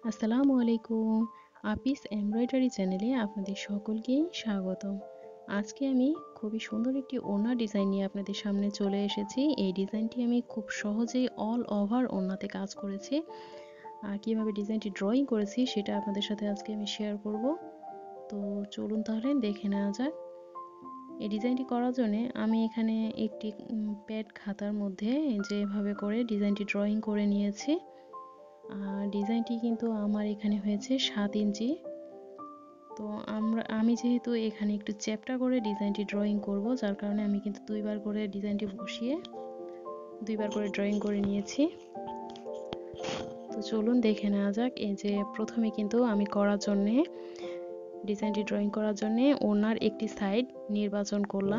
আসসালামু আলাইকুম। আপিস এমব্রয়ডারি চ্যানেলে আপনাদের সকলকেই স্বাগতম। আজকে আমি খুবই সুন্দর একটি ওড়না ডিজাইন নিয়ে আপনাদের সামনে চলে এসেছি। এই ডিজাইনটি আমি খুব সহজেই অল ওভার ওড়নাতে কাজ করেছি। আর কীভাবে ডিজাইনটি ড্রয়িং করেছি সেটা আপনাদের সাথে আজকে আমি শেয়ার করব। তো চলুন তাহলে দেখে নেওয়া যাক। এই ডিজাইনটি করার জন্য আমি এখানে একটি প্যাড খাতার মধ্যে যেভাবে করে ডিজাইনটি ড্রয়িং করে নিয়েছি। আর ডিজাইনটি কিন্তু আমার এখানে হয়েছে 7 ইঞ্চি। তো আমি যেহেতু এখানে একটু চ্যাপ্টা করে ডিজাইনটি ড্রয়িং করব, যার কারণে আমি কিন্তু দুইবার করে ডিজাইনটি বসিয়ে দুইবার করে ড্রয়িং করে নিয়েছি। তো চলুন দেখে নেওয়া যাক। এই যে প্রথমে কিন্তু আমি ডিজাইনটি ড্রয়িং করার জন্য ওড়নার একটি সাইড নির্বাচন করলাম।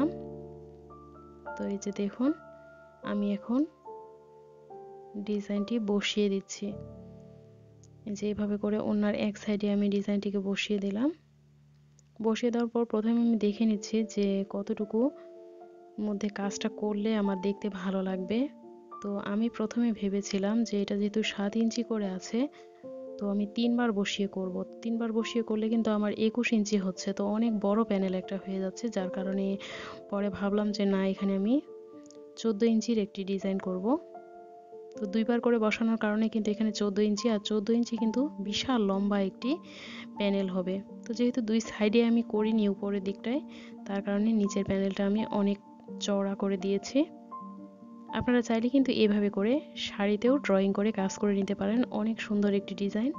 তো এই যে দেখুন, আমি এখন ডিজাইনটি বসিয়ে দিচ্ছি। যে এইভাবে করে ওড়নার এক সাইডে আমি ডিজাইনটিকে বসিয়ে দিলাম। বসিয়ে দেওয়ার পর প্রথমে আমি দেখে নিচ্ছি যে কতটুকু মধ্যে কাজটা করলে আমার দেখতে ভালো লাগবে। তো আমি প্রথমে ভেবেছিলাম যে এটা যেহেতু 7 ইঞ্চি করে আছে, তো আমি 3বার বসিয়ে করব। 3বার বসিয়ে করলে কিন্তু আমার 21 ইঞ্চি হচ্ছে, তো অনেক বড় প্যানেল একটা হয়ে যাচ্ছে। যার কারণে পরে ভাবলাম যে না, এখানে আমি 14 ইঞ্চির একটি ডিজাইন করব। তো দুইবার করে বসানোর কারণে কিন্তু এখানে 14 ইঞ্চি, আর 14 ইঞ্চি কিন্তু বিশাল লম্বা একটি প্যানেল হবে। তো যেহেতু দুই সাইডে আমি করিনি উপরের দিকটায়, তার কারণে নিচের প্যানেলটা আমি অনেক চওড়া করে দিয়েছি। আপনারা চাইলে কিন্তু এভাবে করে শাড়িতেও ড্রয়িং করে কাজ করে নিতে পারেন, অনেক সুন্দর একটি ডিজাইন।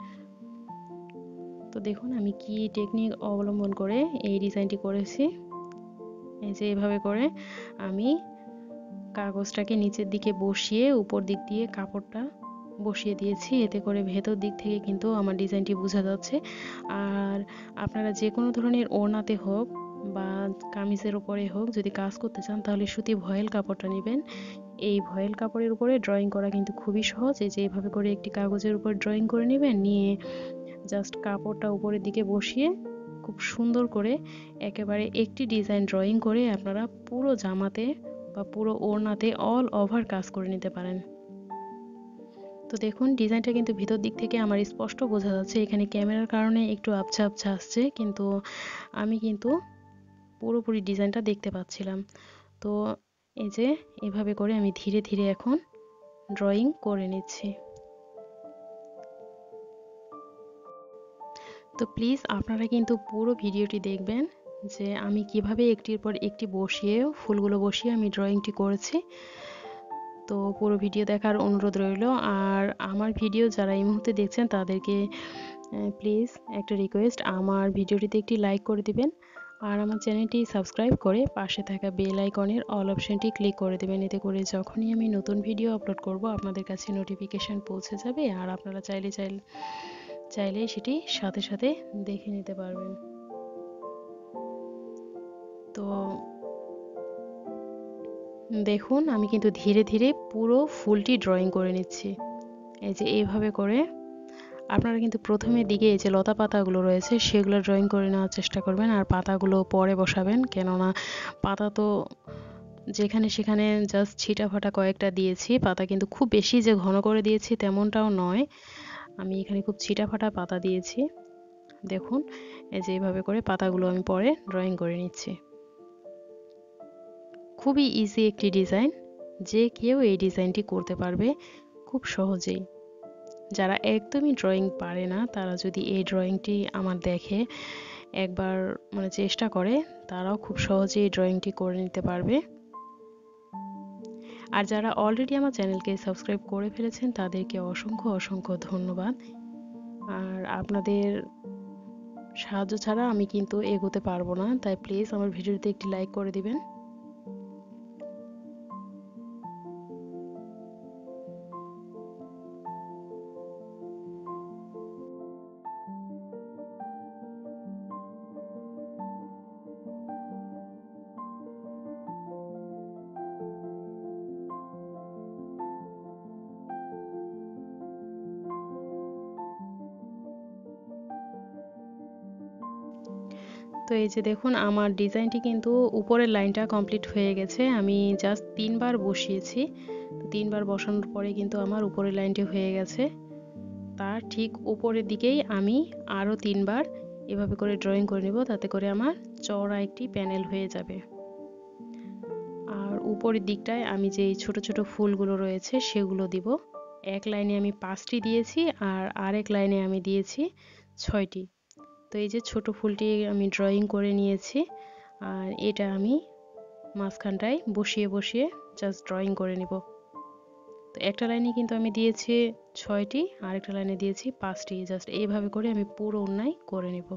তো দেখুন আমি কি টেকনিক অবলম্বন করে এই ডিজাইনটি করেছি। এই যে এভাবে করে আমি কাগজটাকে নিচের দিকে বসিয়ে উপর দিক দিয়ে কাপড়টা বসিয়ে দিয়েছি, এতে করে ভেতর দিক থেকে কিন্তু আমার ডিজাইনটি বোঝা যাচ্ছে। আর আপনারা যে কোনো ধরনের ওড়নাতে হোক বা কামিজের উপরে হোক যদি কাজ করতে চান, তাহলে সুতি ভয়েল কাপড়টা নেবেন। এই ভয়েল কাপড়ের উপরে ড্রয়িং করা কিন্তু খুবই সহজ। এই যে এইভাবে করে একটি কাগজের উপর ড্রয়িং করে নেবেন, নিয়ে জাস্ট কাপড়টা উপরের দিকে বসিয়ে খুব সুন্দর করে একেবারে একটি ডিজাইন ড্রয়িং করে আপনারা পুরো জামাতে বা পুরো ওড়নাতে অল ওভার কাজ করে নিতে পারেন। তো দেখুন ডিজাইনটা কিন্তু ভিতর দিক থেকে আমার স্পষ্ট বোঝা যাচ্ছে। এখানে ক্যামেরার কারণে একটু আবছা আবছা আসছে, কিন্তু আমি কিন্তু পুরোপুরি ডিজাইনটা দেখতে পাচ্ছিলাম। তো এই যে এভাবে করে আমি ধীরে ধীরে এখন ড্রয়িং করে নিচ্ছি। তো প্লিজ আপনারা কিন্তু পুরো ভিডিওটি দেখবেন যে আমি কিভাবে একটির পর একটি ফুলগুলো বসিয়ে আমি ড্রয়িংটি করেছি। তো পুরো ভিডিও দেখার অনুরোধ রইল। আর আমার ভিডিও যারা এই মুহূর্তে দেখছেন তাদেরকে প্লিজ একটা রিকোয়েস্ট, আমার ভিডিওটিতে একটি লাইক করে দিবেন। আর আমার চ্যানেলটি সাবস্ক্রাইব করে পাশে থাকা বেল আইকনের অল অপশনটি ক্লিক করে দেবেন। এতে করে যখনই আমি নতুন ভিডিও আপলোড করব আপনাদের কাছে নোটিফিকেশান পৌঁছে যাবে, আর আপনারা চাইলে সেটি সাথে সাথে দেখে নিতে পারবেন। তো দেখুন আমি কিন্তু ধীরে ধীরে পুরো ফুলটি ড্রয়িং করে নিচ্ছি। এই যে এইভাবে করে আপনারা কিন্তু প্রথমের দিকে এই যে লতা পাতাগুলো রয়েছে সেগুলো ড্রয়িং করে নেওয়ার চেষ্টা করবেন, আর পাতাগুলো পরে বসাবেন। কেননা পাতা তো যেখানে সেখানে জাস্ট ছিটা ফাটা কয়েকটা দিয়েছি, পাতা কিন্তু খুব বেশি যে ঘন করে দিয়েছি তেমনটাও নয়। আমি এখানে খুব ছিটা ফাটা পাতা দিয়েছি। দেখুন এই যে এইভাবে করে পাতাগুলো আমি পরে ড্রয়িং করে নিচ্ছি। খুবই ইজি একটি ডিজাইন, যে কেউ এই ডিজাইনটি করতে পারবে খুব সহজেই। যারা একদমই ড্রয়িং পারে না, তারা যদি এই ড্রয়িংটি আমার দেখে একবার চেষ্টা করে, তারাও খুব সহজেই এই ড্রয়িংটি করে নিতে পারবে। আর যারা অলরেডি আমার চ্যানেলকে সাবস্ক্রাইব করে ফেলেছেন তাদেরকে অসংখ্য অসংখ্য ধন্যবাদ। আর আপনাদের সাহায্য ছাড়া আমি কিন্তু এগোতে পারবো না, তাই প্লিজ আমার ভিডিওতে একটি লাইক করে দিবেন। তো এই যে দেখুন আমার ডিজাইনটি কিন্তু উপরের লাইনটা কমপ্লিট হয়ে গেছে। আমি জাস্ট 3বার বসিয়েছি। তো 3বার বসানোর পরে কিন্তু আমার উপরের লাইনটি হয়ে গেছে। তার ঠিক উপরের দিকেই আমি আরও 3বার এভাবে করে ড্রয়িং করে নেব, তাতে করে আমার চওড়া একটি প্যানেল হয়ে যাবে। আর উপরের দিকটায় আমি যে ছোট ছোট ফুলগুলো রয়েছে সেগুলো দিব। এক লাইনে আমি 5টি দিয়েছি আর আরেক লাইনে আমি দিয়েছি 6টি। তো এই যে ছোট ফুলটি আমি ড্রয়িং করে নিয়েছি, আর এটা আমি মাঝখানটায় বসিয়ে বসিয়ে জাস্ট ড্রয়িং করে নিব। তো একটা লাইনে কিন্তু আমি দিয়েছি 6টি, আরেকটা লাইনে দিয়েছি 5টি। জাস্ট এইভাবে করে আমি পুরো ওড়নায় করে নেব।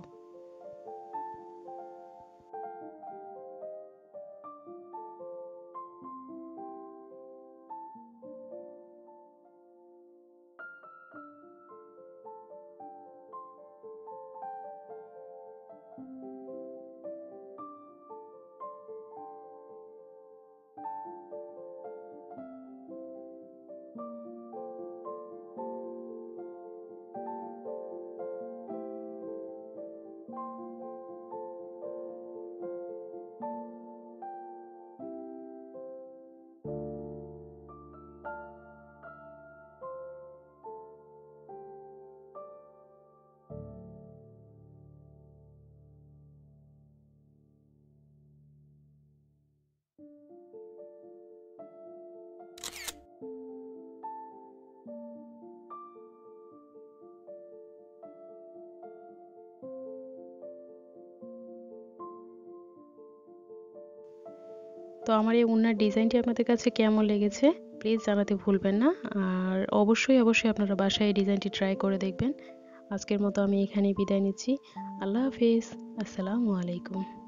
তো আমার এই ওড়নার ডিজাইনটি আপনাদের কাছে কেমন লেগেছে প্লিজ জানাতে ভুলবেন না। আর অবশ্যই অবশ্যই আপনারা বাসায় এই ডিজাইনটি ট্রাই করে দেখবেন। আজকের মতো আমি এখানেই বিদায় নিচ্ছি। আল্লাহ হাফিজ। আসসালামু আলাইকুম।